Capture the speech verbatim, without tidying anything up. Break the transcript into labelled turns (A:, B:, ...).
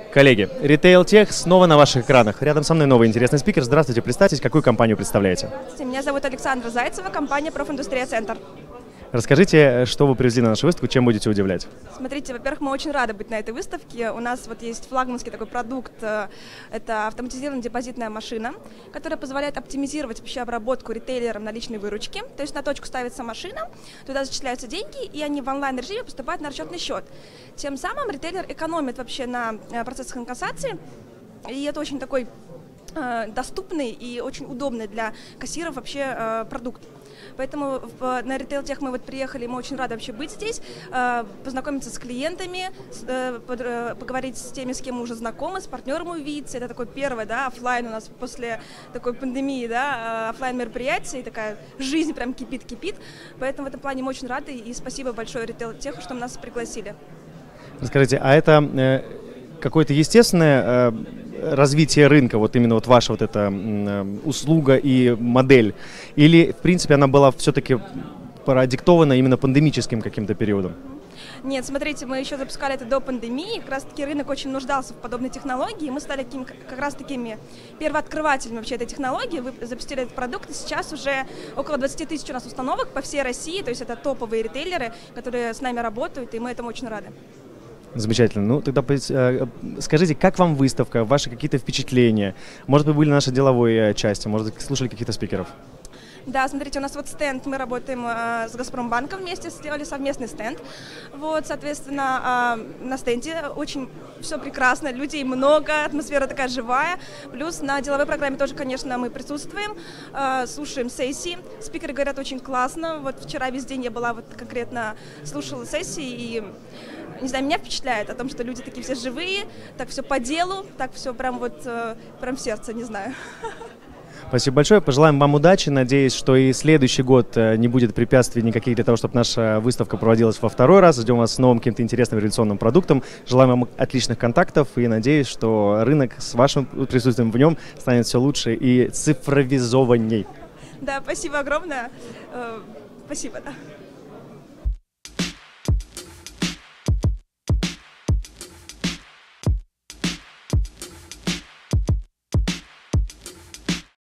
A: Коллеги, Retail Tech снова на ваших экранах. Рядом со мной новый интересный спикер. Здравствуйте, представьтесь, какую компанию представляете?
B: Меня зовут Александра Зайцева, компания «Профиндустрия Центр».
A: Расскажите, что вы привезли на нашу выставку, чем будете удивлять?
B: Смотрите, во-первых, мы очень рады быть на этой выставке. У нас вот есть флагманский такой продукт, это автоматизированная депозитная машина, которая позволяет оптимизировать вообще обработку ритейлером наличной выручки. То есть на точку ставится машина, туда зачисляются деньги, и они в онлайн-режиме поступают на расчетный счет. Тем самым ритейлер экономит вообще на процессах инкассации, и это очень такой э, доступный и очень удобный для кассиров вообще э, продукт. Поэтому в, на Retail Tech мы вот приехали, мы очень рады вообще быть здесь, э, познакомиться с клиентами, с, э, под, э, поговорить с теми, с кем мы уже знакомы, с партнером увидеться. Это такой первый, да, офлайн у нас после такой пандемии, да, э, офлайн мероприятие, и такая жизнь прям кипит-кипит. Поэтому в этом плане мы очень рады, и спасибо большое Retail Tech, что нас пригласили.
A: Расскажите, а это э, какое-то естественное э, развитие рынка, вот именно вот ваша вот эта э, услуга и модель? Или, в принципе, она была все-таки продиктована именно пандемическим каким-то периодом?
B: Нет, смотрите, мы еще запускали это до пандемии, как раз таки рынок очень нуждался в подобной технологии, и мы стали таким, как раз такими первооткрывателями вообще этой технологии, вы запустили этот продукт, и сейчас уже около двадцати тысяч у нас установок по всей России, то есть это топовые ритейлеры, которые с нами работают, и мы этому очень рады.
A: Замечательно. Ну, тогда э, скажите, как вам выставка, ваши какие-то впечатления? Может, вы были на нашей деловой части, может, слушали каких-то спикеров?
B: Да, смотрите, у нас вот стенд, мы работаем э, с Газпромбанком вместе, сделали совместный стенд. Вот, соответственно, э, на стенде очень все прекрасно, людей много, атмосфера такая живая. Плюс на деловой программе тоже, конечно, мы присутствуем, э, слушаем сессии. Спикеры говорят очень классно. Вот вчера весь день я была вот конкретно, слушала сессии и... Не знаю, меня впечатляет о том, что люди такие все живые, так все по делу, так все прям вот, прям в сердце, не знаю.
A: Спасибо большое, пожелаем вам удачи, надеюсь, что и следующий год не будет препятствий никаких для того, чтобы наша выставка проводилась во второй раз. Ждем вас с новым каким-то интересным революционным продуктом, желаем вам отличных контактов и надеюсь, что рынок с вашим присутствием в нем станет все лучше и цифровизованней.
B: Да, спасибо огромное, спасибо, да.